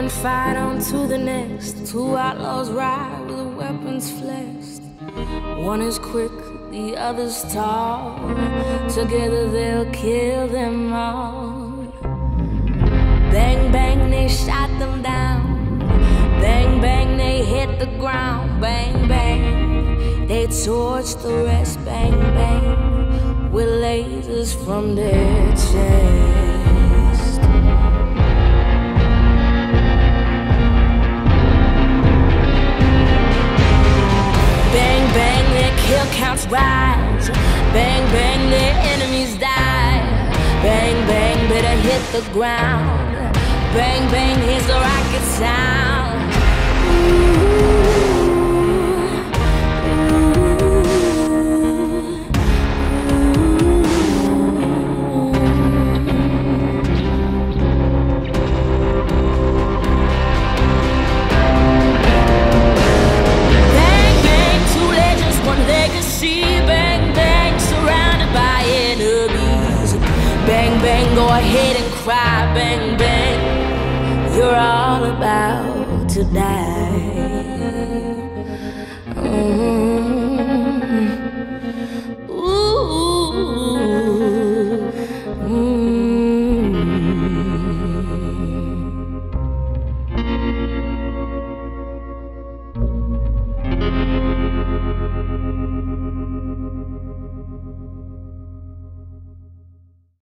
fight on to the next. Two outlaws ride with weapons flexed. One is quick, the other's tall. Together they'll kill them all. Bang, bang, they shot them down. Bang, bang, they hit the ground. Bang, bang, they torched the rest. Bang, bang, with lasers from their chest. Bang, bang, their kill counts rise. Bang, bang, their enemies die. Bang, bang, better hit the ground. Bang, bang, here's the rocket sound. Bang, bang, two legends, one legacy. Bang, bang, surrounded by enemies. Bang, bang, go ahead and cry. Bang, bang, you're all about to die.